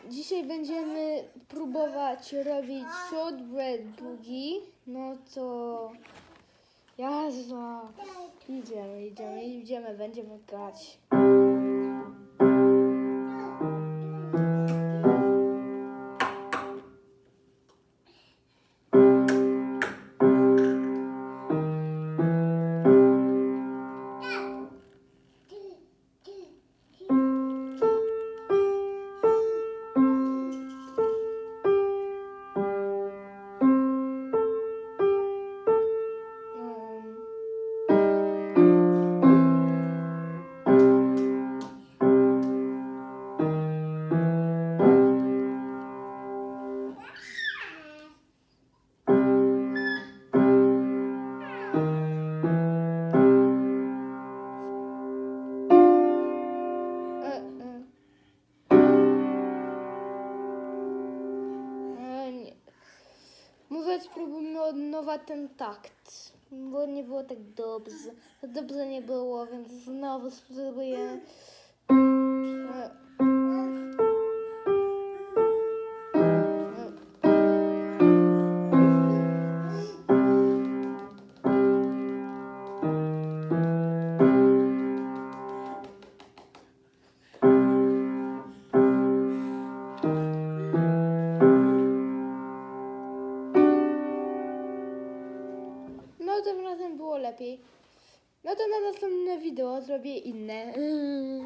Dzisiaj będziemy próbować robić shortbread boogie. No to jazda. Idziemy, będziemy grać. Może spróbujmy od nowa ten takt, bo nie było tak dobrze. Dobrze nie było, więc znowu spróbuję. No tym razem było lepiej. No to na następne wideo zrobię inne.